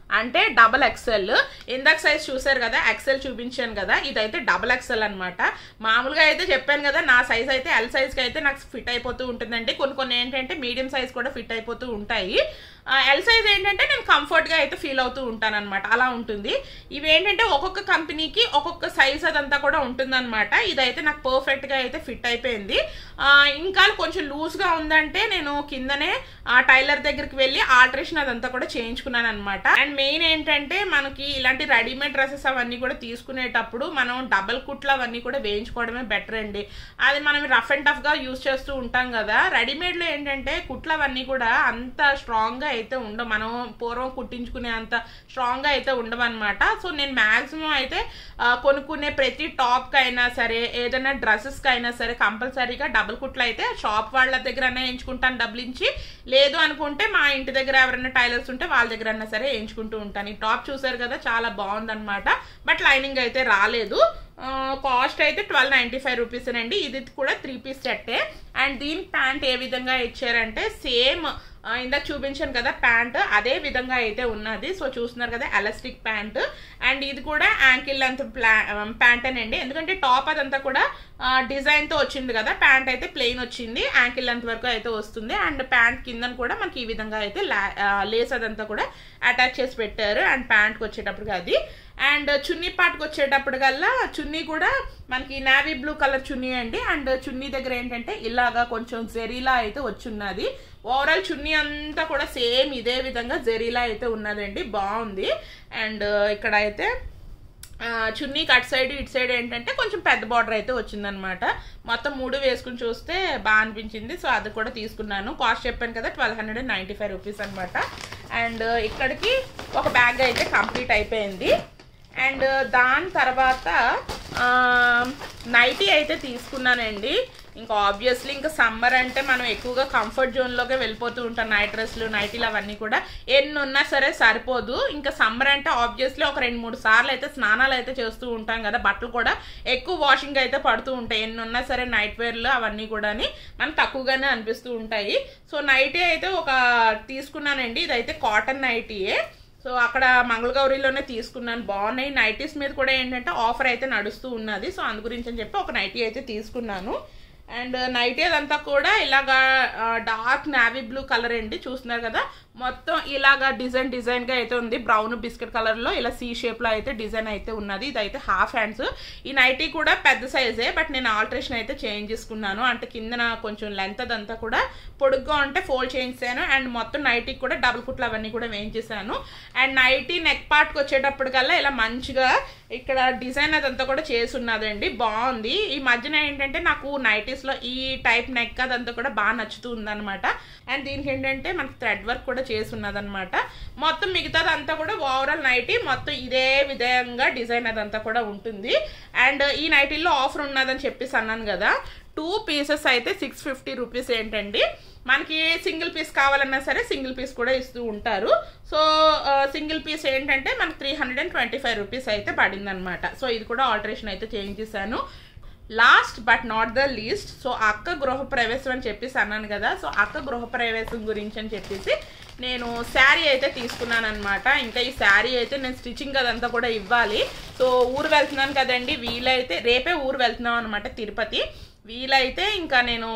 అంటే డబల్ ఎక్సెల్. ఇందాక సైజ్ చూసారు కదా, ఎక్సెల్ చూపించాను కదా, ఇదైతే డబల్ ఎక్సెల్ అనమాట. మామూలుగా అయితే చెప్పాను కదా నా సైజ్ అయితే ఎల్ సైజ్కి అయితే నాకు ఫిట్ అయిపోతూ ఉంటుందండి. కొన్ని ఏంటంటే మీడియం సైజ్ కూడా ఫిట్ అయిపోతూ ఉంటాయి. ఎల్ సైజ్ ఏంటంటే నేను కంఫర్ట్గా అయితే ఫీల్ అవుతూ ఉంటాను అనమాట, అలా ఉంటుంది. ఇవి ఏంటంటే ఒక్కొక్క కంపెనీకి ఒక్కొక్క సైజ్ అదంతా కూడా ఉంటుందన్నమాట. ఇదైతే నాకు పర్ఫెక్ట్గా అయితే ఫిట్ అయిపోయింది. ఇంకా కొంచెం లూజ్గా ఉందంటే నేను కిందనే టైలర్ దగ్గరికి వెళ్ళి ఆల్టరేషన్ అదంతా కూడా చేయించుకున్నాను అనమాట. అండ్ మెయిన్ ఏంటంటే మనకి ఇలాంటి రెడీమేడ్ డ్రెస్సెస్ అవన్నీ కూడా తీసుకునేటప్పుడు మనం డబల్ కుట్లు అవన్నీ కూడా వేయించుకోవడమే బెటర్ అండి. అది మనం రఫ్ అండ్ టఫ్గా యూజ్ చేస్తూ ఉంటాం కదా. రెడీమేడ్లో ఏంటంటే కుట్లు అవన్నీ కూడా అంత స్ట్రాంగ్గా అయితే ఉండవు, మనం పూర్వం కుట్టించుకునే అంత స్ట్రాంగ్గా అయితే ఉండవు అనమాట. సో నేను మ్యాక్సిమం అయితే కొనుక్కునే ప్రతి టాప్కి అయినా సరే ఏదైనా డ్రెస్సెస్కి అయినా సరే కంపల్సరీగా డబుల్ కుట్లు అయితే షాప్ వాళ్ళ దగ్గర వేయించుకుంటాను డబ్బులు ఇచ్చి. లేదు అనుకుంటే మా ఇంటి దగ్గర ఎవరైనా టైలర్స్ ఉంటే వాళ్ళ దగ్గర అయినా సరే వేయించుకుంటూ ఉంటాను. ఈ టాప్ చూసారు కదా, చాలా బాగుందన్నమాట. బట్ లైనింగ్ అయితే రాలేదు. కాస్ట్ అయితే 1295 రూపీస్ అండి. ఇది కూడా 3 పీస్ సెట్టే. అండ్ దీని ప్యాంట్ ఏ విధంగా ఇచ్చారంటే సేమ్ ఇందాక చూపించాను కదా ప్యాంట్, అదే విధంగా అయితే ఉన్నది. సో చూస్తున్నారు కదా, ఎలాస్టిక్ ప్యాంట్. అండ్ ఇది కూడా యాంకిల్ లెంత్ ప్యాంట్ అనండి, ఎందుకంటే టాప్ అదంతా కూడా డిజైన్తో వచ్చింది కదా, ప్యాంట్ అయితే ప్లెయిన్ వచ్చింది, యాంకిల్ లెంత్ వరకు అయితే వస్తుంది. అండ్ ప్యాంట్ కింద కూడా మనకి ఈ విధంగా అయితే లేస్ అదంతా కూడా అటాచ్ చేసి పెట్టారు. అండ్ ప్యాంట్కి వచ్చేటప్పటికి అది. అండ్ చున్నీ పార్ట్కి వచ్చేటప్పటికల్లా చున్నీ కూడా మనకి నావీ బ్లూ కలర్ చున్నీ అండి. అండ్ చున్నీ దగ్గర ఏంటంటే ఇలాగా కొంచెం జెరీలా అయితే వచ్చున్నది. ఓవరాల్ చున్నీ అంతా కూడా సేమ్ ఇదే విధంగా జెరీలా అయితే ఉన్నదండి, బాగుంది. అండ్ ఇక్కడ అయితే చున్నీకి అటు సైడ్ ఇటు సైడ్ ఏంటంటే కొంచెం పెద్ద బార్డర్ అయితే వచ్చిందనమాట. మొత్తం 3 వేసుకుని చూస్తే బాగా అనిపించింది. సో అది కూడా తీసుకున్నాను. కాస్ట్ చెప్పాను కదా, 1295 రూపీస్ అనమాట. అండ్ ఇక్కడికి ఒక బ్యాగ్ అయితే కంప్లీట్ అయిపోయింది. అండ్ దాని తర్వాత నైటీ అయితే తీసుకున్నానండి. ఇంకా ఆబ్వియస్లీ ఇంకా సమ్మర్ అంటే మనం ఎక్కువగా కంఫర్ట్ జోన్లోకి వెళ్ళిపోతూ ఉంటాం. నైట్ డ్రెస్లు నైటీలు అవన్నీ కూడా ఎన్ని ఉన్నా సరే సరిపోదు. ఇంకా సమ్మర్ అంటే ఆబ్వియస్లీ ఒక 2-3 సార్లు అయితే స్నానాలు అయితే చేస్తూ ఉంటాం కదా, బట్టలు కూడా ఎక్కువ వాషింగ్ అయితే పడుతూ ఉంటాయి. ఎన్ని ఉన్నా సరే నైట్ వేర్లు అవన్నీ కూడా మనకు తక్కువగానే అనిపిస్తూ ఉంటాయి. సో నైటీ అయితే ఒక తీసుకున్నానండి. ఇదైతే కాటన్ నైటీయే. సో అక్కడ మంగళగౌరిలోనే తీసుకున్నాను, బాగున్నాయి. నైటీస్ మీద కూడా ఏంటంటే ఆఫర్ అయితే నడుస్తూ ఉన్నది. సో అందు గురించి అని చెప్పి ఒక నైటీ అయితే తీసుకున్నాను. అండ్ నైటీ అదంతా కూడా ఇలాగా డార్క్ నావీ బ్లూ కలర్ అండి, చూస్తున్నారు కదా. మొత్తం ఇలాగా డిజైన్గా అయితే ఉంది. బ్రౌన్ బిస్కెట్ కలర్లో ఇలా సి షేప్లో అయితే డిజైన్ అయితే ఉన్నది. ఇదైతే హాఫ్ హ్యాండ్స్. ఈ నైటీ కూడా పెద్ద సైజే, బట్ నేను ఆల్టరేషన్ అయితే చేంజ్ చేసుకున్నాను. అంటే కిందన కొంచెం లెంత్ అదంతా కూడా పొడుగ్గా ఉంటే ఫోల్డ్ చేయించాను. అండ్ మొత్తం నైటీకి కూడా డబుల్ కుట్లు అవన్నీ కూడా వేయించేసాను. అండ్ నైటీ నెక్ పార్ట్కి వచ్చేటప్పటికల్లా ఇలా మంచిగా ఇక్కడ డిజైన్ అదంతా కూడా చేసి ఉన్నదండి, బాగుంది. ఈ మధ్యన ఏంటంటే నాకు నైటీస్లో ఈ టైప్ నెక్ అదంతా కూడా బాగా నచ్చుతూ ఉందన్నమాట. అండ్ దీనికి ఏంటంటే మనకి థ్రెడ్ వర్క్ కూడా చేసి ఉన్నదన్నమాట. మొత్తం మిగతాదంతా కూడా ఓవరాల్ నైటీ మొత్తం ఇదే విధంగా డిజైన్ అదంతా కూడా ఉంటుంది. అండ్ ఈ నైటీల్లో ఆఫర్ ఉన్నదని చెప్పేసి అన్నాను కదా, 2 పీసెస్ అయితే 650 రూపీస్ ఏంటండి. మనకి సింగిల్ పీస్ కావాలన్నా సరే సింగిల్ పీస్ కూడా ఇస్తూ ఉంటారు. సో సింగిల్ పీస్ ఏంటంటే మనకి 325 రూపీస్ అయితే పడింది అనమాట. సో ఇది కూడా ఆల్టరేషన్ అయితే చేంజ్ చేశాను. Last but not the least, so అక్క గృహప్రవేశం అని చెప్పేసి అన్నాను కదా. సో అక్క గృహప్రవేశం గురించి అని చెప్పేసి నేను శారీ అయితే తీసుకున్నాను అనమాట. ఇంకా ఈ శారీ అయితే నేను స్టిచ్చింగ్ అదంతా కూడా ఇవ్వాలి. సో ఊరు వెళ్తున్నాను కదండి, వీలైతే రేపే ఊరు వెళ్తున్నాం అనమాట, తిరుపతి. వీలైతే ఇంకా నేను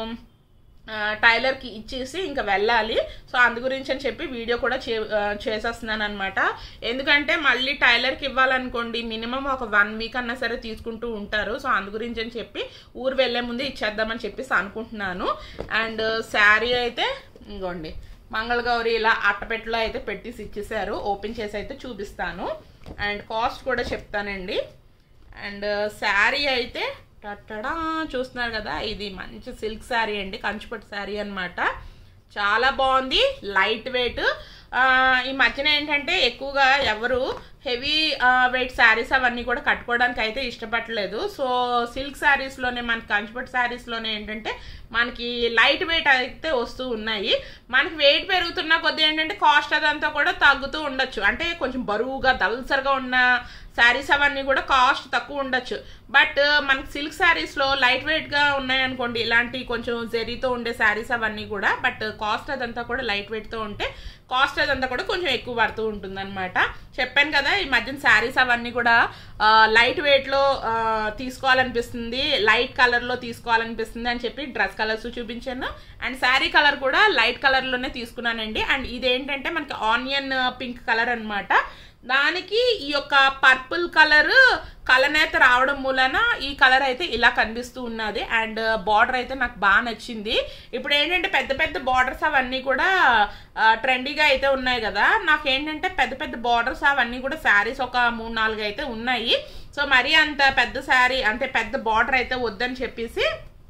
టైలర్కి ఇచ్చేసి ఇంకా వెళ్ళాలి. సో అందు గురించి అని చెప్పి వీడియో కూడా చేసేస్తున్నాను అనమాట. ఎందుకంటే మళ్ళీ టైలర్కి ఇవ్వాలనుకోండి మినిమం ఒక 1 వీక్ అన్నా సరే తీసుకుంటూ ఉంటారు. సో అందు గురించి అని చెప్పి ఊరు వెళ్ళే ముందు ఇచ్చేద్దామని చెప్పేసి అనుకుంటున్నాను. అండ్ శారీ అయితే ఇంకోండి మంగళగౌరి ఇలా అట్టపెట్టలో అయితే పెట్టేసి ఇచ్చేసారు. ఓపెన్ చేసి అయితే చూపిస్తాను. అండ్ కాస్ట్ కూడా చెప్తానండి. అండ్ శారీ అయితే టట్టడా చూస్తున్నారు కదా, ఇది మంచి సిల్క్ శారీ అండి, కంచిపట్టు శారీ అనమాట. చాలా బాగుంది, లైట్ వెయిట్. ఈ మధ్యన ఏంటంటే ఎక్కువగా ఎవరు హెవీ వెయిట్ శారీస్ అవన్నీ కూడా కట్టుకోవడానికి అయితే ఇష్టపడలేదు. సో సిల్క్ శారీస్లోనే మనకి కంచిపట్టు శారీస్లోనే ఏంటంటే మనకి లైట్ వెయిట్ అయితే వస్తూ ఉన్నాయి. మనకి వెయిట్ పెరుగుతున్న కొద్ది ఏంటంటే కాస్ట్ అదంతా కూడా తగ్గుతూ ఉండొచ్చు. అంటే కొంచెం బరువుగా దల్సర్గా ఉన్న శారీస్ అవన్నీ కూడా కాస్ట్ తక్కువ ఉండొచ్చు. బట్ మనకి సిల్క్ శారీస్లో లైట్ వెయిట్గా ఉన్నాయనుకోండి, ఇలాంటి కొంచెం జెరీతో ఉండే శారీస్ అవన్నీ కూడా, బట్ కాస్ట్ అదంతా కూడా లైట్ వెయిట్తో ఉంటే కాస్ట్ అదంతా కూడా కొంచెం ఎక్కువ పడుతూ ఉంటుంది అనమాట. చెప్పాను కదా, ఈ మధ్యన శారీస్ అవన్నీ కూడా లైట్ వెయిట్లో తీసుకోవాలనిపిస్తుంది, లైట్ కలర్లో తీసుకోవాలనిపిస్తుంది అని చెప్పి డ్రెస్ కలర్స్ చూపించాను. అండ్ శారీ కలర్ కూడా లైట్ కలర్లోనే తీసుకున్నానండి. అండ్ ఇదేంటంటే మనకి ఆనియన్ పింక్ కలర్ అనమాట. దానికి ఈ యొక్క పర్పుల్ కలర్ కలనేత రావడం మూలన ఈ కలర్ అయితే ఇలా కనిపిస్తూ ఉన్నది. అండ్ బార్డర్ అయితే నాకు బాగా నచ్చింది. ఇప్పుడు ఏంటంటే పెద్ద పెద్ద బార్డర్స్ అవన్నీ కూడా ట్రెండీగా అయితే ఉన్నాయి కదా, నాకేంటంటే పెద్ద పెద్ద బార్డర్స్ అవన్నీ కూడా శారీస్ ఒక 3-4 అయితే ఉన్నాయి. సో మరీ అంత పెద్ద శారీ అంటే పెద్ద బార్డర్ అయితే వద్దని చెప్పేసి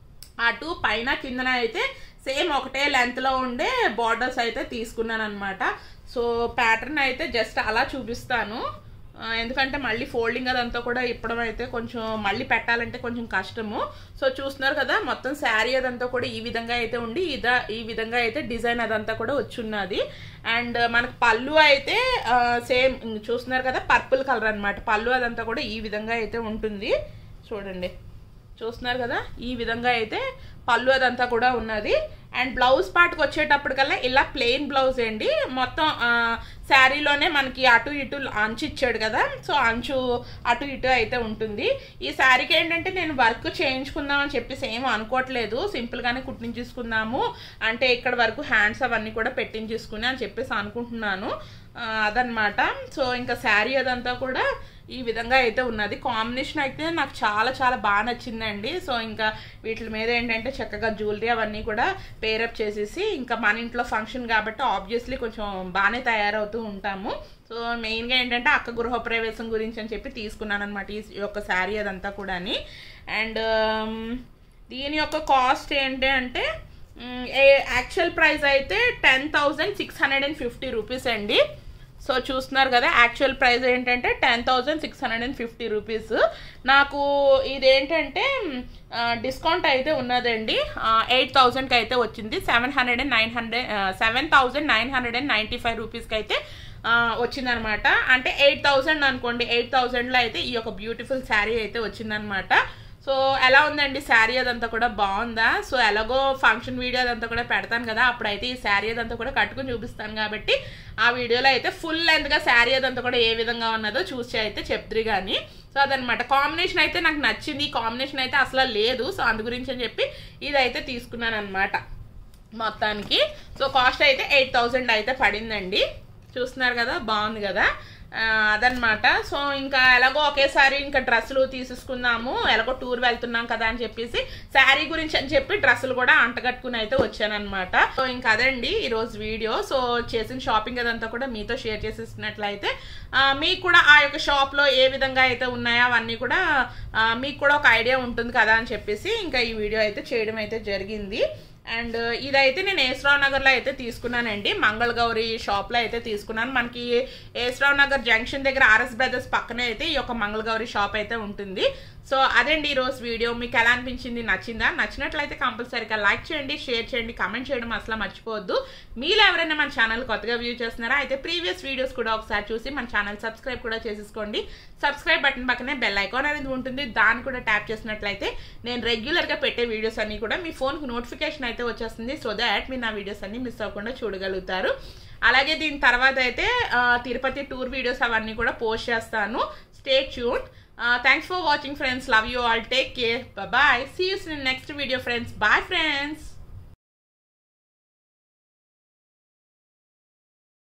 అటు పైన కిందన అయితే సేమ్ ఒకటే లెంత్లో ఉండే బార్డర్స్ అయితే తీసుకున్నాను అనమాట. సో ప్యాటర్న్ అయితే జస్ట్ అలా చూపిస్తాను, ఎందుకంటే మళ్ళీ ఫోల్డింగ్ అదంతా కూడా ఇప్పడం అయితే కొంచెం మళ్ళీ పెట్టాలంటే కొంచెం కష్టము. సో చూస్తున్నారు కదా, మొత్తం శారీ అదంతా కూడా ఈ విధంగా అయితే ఉండి ఈ విధంగా అయితే డిజైన్ అదంతా కూడా వచ్చున్నది. అండ్ మనకు పళ్ళు అయితే సేమ్ చూస్తున్నారు కదా, పర్పుల్ కలర్ అనమాట. పళ్ళు అదంతా కూడా ఈ విధంగా అయితే ఉంటుంది. చూడండి, చూస్తున్నారు కదా, ఈ విధంగా అయితే పళ్ళు అదంతా కూడా ఉన్నది. అండ్ బ్లౌజ్ పార్ట్కి వచ్చేటప్పటికల్లా ఇలా ప్లెయిన్ బ్లౌజ్ అండి. మొత్తం శారీలోనే మనకి అటు ఇటు అంచు ఇచ్చాడు కదా, సో అంచు అటు ఇటు అయితే ఉంటుంది. ఈ శారీకి ఏంటంటే నేను వర్క్ చేయించుకుందాం అని చెప్పేసి ఏమీ అనుకోవట్లేదు, సింపుల్గానే కుట్టించేసుకుందాము, అంటే ఇక్కడ వరకు హ్యాండ్స్ అవన్నీ కూడా పెట్టించేసుకుని అని చెప్పేసి అనుకుంటున్నాను. అదనమాట. సో ఇంకా శారీ అదంతా కూడా ఈ విధంగా అయితే ఉన్నది. కాంబినేషన్ అయితే నాకు చాలా చాలా బాగా నచ్చిందండి. సో ఇంకా వీటి మీద ఏంటంటే చక్కగా జ్యువెలరీ అవన్నీ కూడా పేరప్ చేసేసి, ఇంకా మన ఇంట్లో ఫంక్షన్ కాబట్టి ఆబ్వియస్లీ కొంచెం బాగానే తయారవుతూ ఉంటాము. సో మెయిన్గా ఏంటంటే అక్క గృహప్రవేశం గురించి అని చెప్పి తీసుకున్నాను అనమాట ఈ యొక్క శారీ అదంతా కూడా. అండ్ దీని యొక్క కాస్ట్ ఏంటి అంటే యాక్చువల్ ప్రైస్ అయితే 10,650 రూపీస్ అండి. సో చూస్తున్నారు కదా, యాక్చువల్ ప్రైస్ ఏంటంటే 10,650 రూపీస్. నాకు ఇదేంటంటే డిస్కౌంట్ అయితే ఉన్నదండి, 8,000కి అయితే వచ్చింది. 7,995 రూపీస్కి అయితే వచ్చిందనమాట. అంటే 8,000 అనుకోండి, 8,000లో అయితే ఈ యొక్క బ్యూటిఫుల్ శారీ అయితే వచ్చిందనమాట. సో ఎలా ఉందండి శారీ అదంతా కూడా, బాగుందా? సో ఎలాగో ఫంక్షన్ వీడియో అదంతా కూడా పెడతాను కదా, అప్పుడైతే ఈ శారీ అదంతా కూడా కట్టుకుని చూపిస్తాను కాబట్టి ఆ వీడియోలో అయితే ఫుల్ లెంత్గా శారీ అదంతా కూడా ఏ విధంగా ఉన్నదో చూసి అయితే చెప్తురు కానీ. సో అదనమాట. కాంబినేషన్ అయితే నాకు నచ్చింది, కాంబినేషన్ అయితే అసలు లేదు. సో అందు గురించి అని చెప్పి ఇదైతే తీసుకున్నాను అనమాట మొత్తానికి. సో కాస్ట్ అయితే 8,000 అయితే పడిందండి. చూస్తున్నారు కదా, బాగుంది కదా, అదనమాట. సో ఇంకా ఎలాగో ఒకేసారి ఇంకా డ్రెస్సులు తీసేసుకుందాము, ఎలాగో టూర్ వెళ్తున్నాం కదా అని చెప్పేసి శారీ గురించి అని చెప్పి డ్రెస్సులు కూడా అంటగట్టుకుని అయితే వచ్చానమాట. సో ఇంకా అదండి ఈరోజు వీడియో. సో చేసిన షాపింగ్ అదంతా కూడా మీతో షేర్ చేసేసినట్లయితే మీకు కూడా ఆ యొక్క షాప్లో ఏ విధంగా అయితే ఉన్నాయో అవన్నీ కూడా మీకు కూడా ఒక ఐడియా ఉంటుంది కదా అని చెప్పేసి ఇంకా ఈ వీడియో అయితే చేయడం అయితే జరిగింది. అండ్ ఇదైతే నేను ఏస్రావ్ నగర్లో అయితే తీసుకున్నానండి, మంగళగౌరి షాప్లో అయితే తీసుకున్నాను. మనకి ఏస్రావ్ నగర్ జంక్షన్ దగ్గర ఆర్ఎస్ బ్రదర్స్ పక్కనే అయితే ఈ యొక్క మంగళగౌరి షాప్ అయితే ఉంటుంది. సో అదండి ఈరోజు వీడియో. మీకు ఎలా అనిపించింది, నచ్చిందా? నచ్చినట్లయితే కంపల్సరీగా లైక్ చేయండి, షేర్ చేయండి, కామెంట్ చేయడం అసలు మర్చిపోవద్దు. మీరు ఎవరైనా మన ఛానల్ కొత్తగా వ్యూ చేస్తున్నారా అయితే ప్రీవియస్ వీడియోస్ కూడా ఒకసారి చూసి మన ఛానల్ సబ్స్క్రైబ్ కూడా చేసేసుకోండి. సబ్స్క్రైబ్ బటన్ పక్కనే బెల్ ఐకాన్ అనేది ఉంటుంది, దాన్ని కూడా ట్యాప్ చేసినట్లయితే నేను రెగ్యులర్గా పెట్టే వీడియోస్ అన్ని కూడా మీ ఫోన్కి నోటిఫికేషన్ అయితే వచ్చేస్తుంది. సో దాట్ మీరు నా వీడియోస్ అన్ని మిస్ అవ్వకుండా చూడగలుగుతారు. అలాగే దీని తర్వాత అయితే తిరుపతి టూర్ వీడియోస్ అవన్నీ కూడా పోస్ట్ చేస్తాను. Stay tuned. Thanks for watching, friends. Love you all. Take care. Bye bye. See you in the next video, friends. Bye, friends.